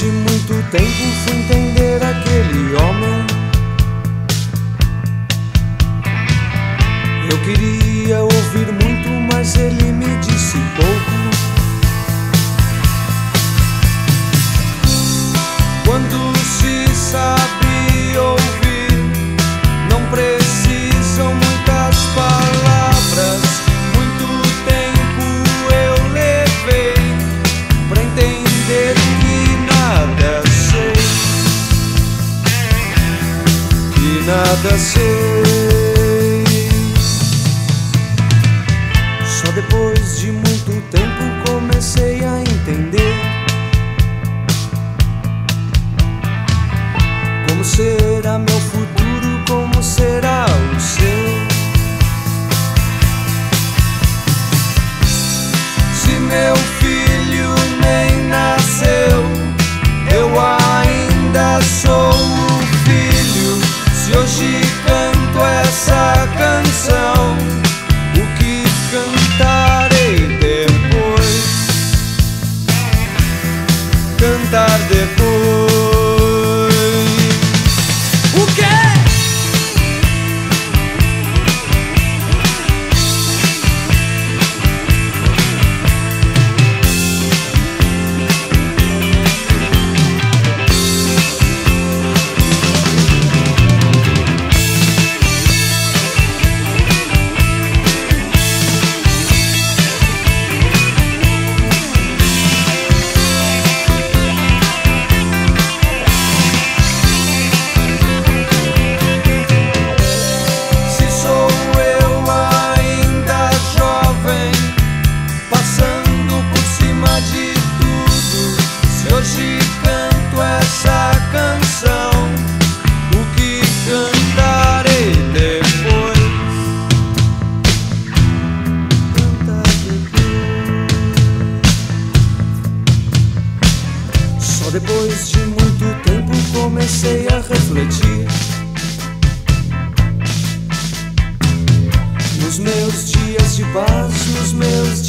de muito tempo fui entender aquele homem. Eu queria ouvir muito, mas ele me disse pouco. Quando se sabe ouvir, não precisam muitas palavras. Muito tempo eu levei pra entender que nada sei, que nada sei. Só depois de muito tempo comecei a entender como será meu futuro, como será o seu. Se meu filho nem nasceu, eu ainda sou o filho. Se hoje canto essa canção, o que cantarei depois? Cantar depois. O quê? Hoje canto essa canção, o que cantarei depois? Cantar depois. Só depois de muito tempo comecei a refletir nos meus dias de paz, nos meus